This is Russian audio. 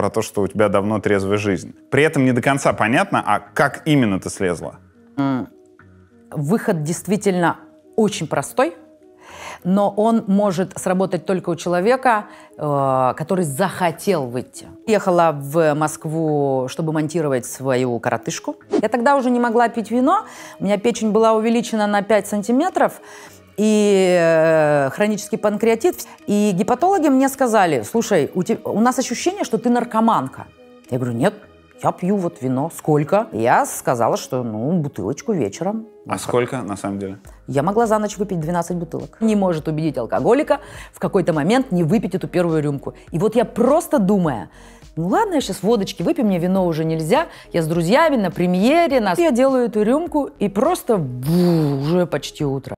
про то, что у тебя давно трезвая жизнь. При этом не до конца понятно, а как именно ты слезла? Выход действительно очень простой, но он может сработать только у человека, который захотел выйти. Ехала в Москву, чтобы монтировать свою коротышку. Я тогда уже не могла пить вино, у меня печень была увеличена на 5 сантиметров, и хронический панкреатит. И гепатологи мне сказали: слушай, у нас ощущение, что ты наркоманка. Я говорю: нет, я пью вот вино. Сколько? Я сказала, что бутылочку вечером. А сколько на самом деле? Я могла за ночь выпить 12 бутылок. Не может убедить алкоголика в какой-то момент не выпить эту первую рюмку. И вот я просто думая: ладно, я сейчас водочки выпью, мне вино уже нельзя. Я с друзьями на премьере. Я делаю эту рюмку, и просто уже почти утро.